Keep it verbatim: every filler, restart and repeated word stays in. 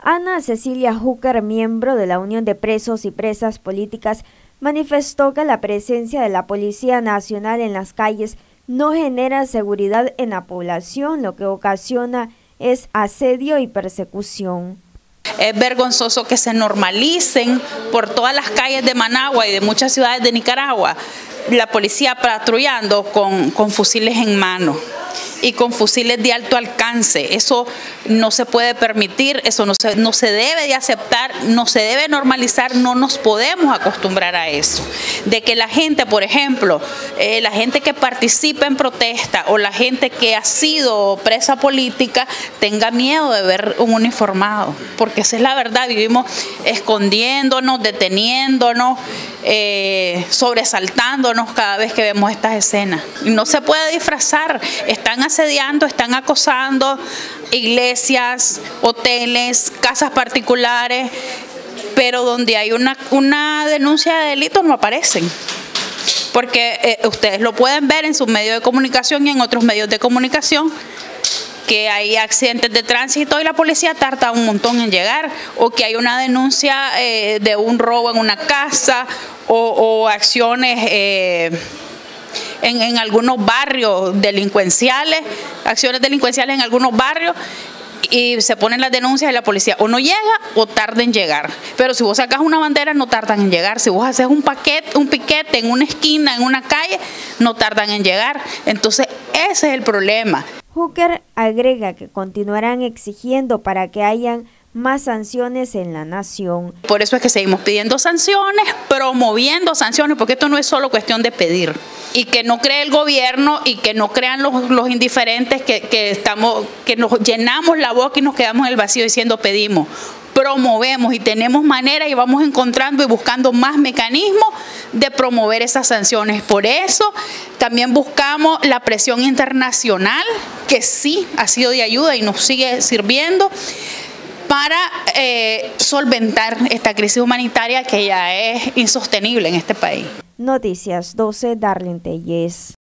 Ana Cecilia Hooker, miembro de la Unión de Presos y Presas Políticas, manifestó que la presencia de la Policía Nacional en las calles no genera seguridad en la población, lo que ocasiona es asedio y persecución. Es vergonzoso que se normalicen por todas las calles de Managua y de muchas ciudades de Nicaragua la policía patrullando con, con fusiles en mano y con fusiles de alto alcance. Eso no se puede permitir, eso no se, no se debe de aceptar, no se debe normalizar, no nos podemos acostumbrar a eso. De que la gente, por ejemplo, eh, la gente que participa en protesta o la gente que ha sido presa política tenga miedo de ver un uniformado, porque esa es la verdad, vivimos escondiéndonos, deteniéndonos, eh, sobresaltándonos cada vez que vemos estas escenas. Y no se puede disfrazar, están asediando, están acosando iglesias, hoteles, casas particulares, pero donde hay una, una denuncia de delito no aparecen. Porque eh, ustedes lo pueden ver en sus medios de comunicación y en otros medios de comunicación, que hay accidentes de tránsito y la policía tarda un montón en llegar, o que hay una denuncia eh, de un robo en una casa, o, o acciones eh, en, en algunos barrios delincuenciales, acciones delincuenciales en algunos barrios, y se ponen las denuncias y la policía o no llega o tarda en llegar. Pero si vos sacas una bandera no tardan en llegar, si vos haces un paquete, un piquete en una esquina, en una calle, no tardan en llegar. Entonces ese es el problema. Hooker agrega que continuarán exigiendo para que hayan más sanciones en la nación. Por eso es que seguimos pidiendo sanciones, promoviendo sanciones, porque esto no es solo cuestión de pedir. Y que no cree el gobierno y que no crean los, los indiferentes que, que, estamos, que nos llenamos la boca y nos quedamos en el vacío diciendo pedimos. Promovemos y tenemos manera y vamos encontrando y buscando más mecanismos de promover esas sanciones. Por eso también buscamos la presión internacional, que sí ha sido de ayuda y nos sigue sirviendo para eh, solventar esta crisis humanitaria que ya es insostenible en este país. Noticias doce, Darlene Telles.